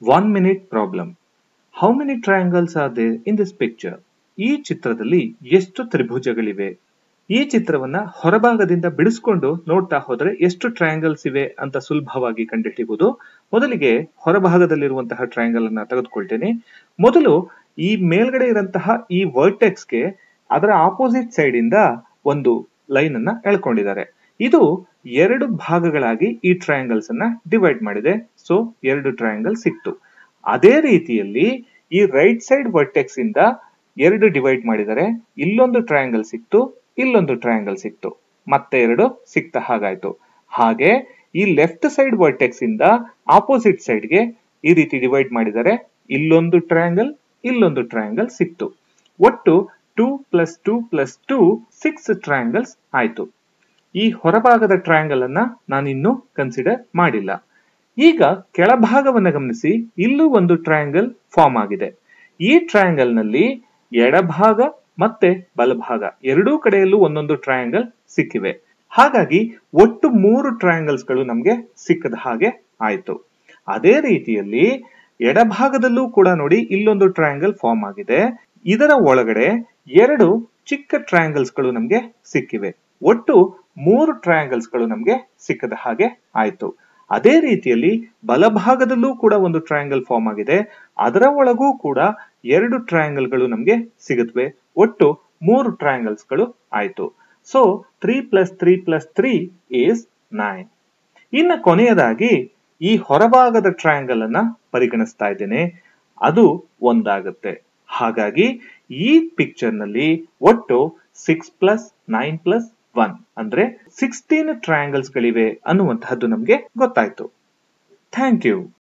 1 minute problem. How many triangles are there in this picture? ಈ ಚಿತ್ರದಲ್ಲಿ ಎಷ್ಟು ತ್ರಿಭುಜಗಳಿವೆ? ಈ ಚಿತ್ರವನ್ನ ಹೊರಭಾಗದಿಂದ ಬಿಡಿಸಿಕೊಂಡು ನೋಡ್ತಾ ಹೋದ್ರೆ ಎಷ್ಟು ಟ್ರಯಾಂಗಲ್ಸ್ ಇವೆ ಅಂತ ಸುಲಭವಾಗಿ ಕಂಡುಹಿಡಿಯಬಹುದು. ಮೊದಲಿಗೆ ಹೊರಭಾಗದಲ್ಲಿರುವಂತಹ ಟ್ರಯಾಂಗಲ್ ಅನ್ನ ತೆಗೆದುಕೊಳ್ತೇನೆ. ಮೊದಲು ಈ ಮೇಲ್ಗಡೆ ಇರುವಂತಹ ಈ ವರ್ಟೆಕ್ಸ್ ಗೆ ಅದರ ಆಪೋಸಿಟ್ ಸೈಡ್ ಇಂದ ಒಂದು ಲೈನ್ ಅನ್ನ ಎಳ್ಕೊಂಡಿದ್ದಾರೆ. ಇದು ಎರಡು ಭಾಗಗಳಾಗಿ ಈ ಟ್ರಯಾಂಗಲ್ಸ್ ಅನ್ನ ಡಿವೈಡ್ ಮಾಡಿದೆ. ಸೊ ಎರಡು ಟ್ರಯಾಂಗಲ್ ಸಿಕ್ತು. ಅದೇ ರೀತಿಯಲ್ಲಿ ಈ ರೈಟ್ ಸೈಡ್ ವರ್ಟೆಕ್ಸ್ ಇಂದ ಎರಡು ಡಿವೈಡ್ ಮಾಡಿದರೆ ಇಲ್ಲೊಂದು ಟ್ರಯಾಂಗಲ್ ಸಿಕ್ತು, ಇಲ್ಲೊಂದು ಟ್ರಯಾಂಗಲ್ ಸಿಕ್ತು, ಮತ್ತೆ ಎರಡು ಸಿಕ್ತ ಹಾಗಾಯ್ತು. ಹಾಗೆ ಈ ಲೆಫ್ಟ್ ಸೈಡ್ ವರ್ಟೆಕ್ಸ್ ಇಂದ ಆಪೋಸಿಟ್ ಸೈಡ್ ಗೆ ಈ ರೀತಿ ಡಿವೈಡ್ ಮಾಡಿದರೆ ಇಲ್ಲೊಂದು ಟ್ರಯಾಂಗಲ್, ಇಲ್ಲೊಂದು ಟ್ರಯಾಂಗಲ್ ಸಿಕ್ತು. ಒಟ್ಟು 2 + 2 + 2 6 ಟ್ರಯಾಂಗಲ್ಸ್ ಆಯ್ತು. ಈ ಹೊರಭಾಗದ ಟ್ರಯಾಂಗಲ್ ಅನ್ನ ನಾನಿನ್ನು ಕನ್ಸಿಡರ್ ಮಾಡಿಲ್ಲ. ಈಗ ಕೆಳಭಾಗವನ್ನು ಗಮನಿಸಿ, ಇಲ್ಲೂ ಒಂದು ಟ್ರಯಾಂಗಲ್ ಫಾರ್ಮ್ ಆಗಿದೆ. ಈ ಟ್ರಯಾಂಗಲ್ ನಲ್ಲಿ ಎಡಭಾಗ ಮತ್ತೆ ಬಲಭಾಗ ಎರಡೂ ಕಡೆಯಲ್ಲೂ ಒಂದೊಂದು ಟ್ರಯಾಂಗಲ್ ಸಿಕ್ಕಿವೆ. ಹಾಗಾಗಿ ಒಟ್ಟು 3 ಟ್ರಯಾಂಗಲ್ಸ್ ಗಳು ನಮ್ಗೆ ಸಿಕ್ಕದ ಹಾಗೆ ಆಯ್ತು. ಅದೇ ರೀತಿಯಲ್ಲಿ ಎಡಭಾಗದಲ್ಲೂ ಕೂಡ ನೋಡಿ, ಇಲ್ಲೊಂದು ಟ್ರಯಾಂಗಲ್ ಫಾರ್ಮ್ ಆಗಿದೆ. ಇದರ ಒಳಗಡೆ ಎರಡು ಚಿಕ್ಕ ಟ್ರಯಾಂಗಲ್ಸ್ ಗಳು ನಮ್ಗೆ ಸಿಕ್ಕಿವೆ. ಒಟ್ಟು 3 ಟ್ರಯಾಂಗಲ್ಸ್ ಗಳು ನಮ್ಗೆ ಸಿಕ್ಕದ ಹಾಗೆ ಆಯ್ತು. ಅದೇ ರೀತಿಯಲ್ಲಿ ಬಲಭಾಗದಲ್ಲೂ ಕೂಡ ಒಂದು ಟ್ರಯಾಂಗಲ್ ಫಾರ್ಮ್ ಆಗಿದೆ. ಅದರ ಒಳಗೂ ಕೂಡ ಎರಡು ಟ್ರಯಾಂಗಲ್ ಗಳು ನಮ್ಗೆ ಸಿಗುತ್ತವೆ. ಒಟ್ಟು 3 ಟ್ರಯಾಂಗಲ್ಸ್ ಗಳು ಆಯ್ತು. So 3 + 3 + 3 is 9. ಇನ್ನು ಕೊನೆಯದಾಗಿ ಈ ಹೊರಭಾಗದ ಟ್ರಯಾಂಗಲ್ ಅನ್ನ ಪರಿಗಣಿಸ್ತಾ ಇದ್ದೇನೆ. ಅದು ಒಂದಾಗುತ್ತೆ. ಹಾಗಾಗಿ ಈ ಪಿಕ್ಚರ್ ನಲ್ಲಿ ಒಟ್ಟು 6 + 9 + 1 ಅಂದ್ರೆ 16 ಟ್ರಯಾಂಗಲ್ಸ್ ಗಳಿವೆ ಅನ್ನುವಂತಹದ್ದು ನಮ್ಗೆ ಗೊತ್ತಾಯ್ತು. Thank you.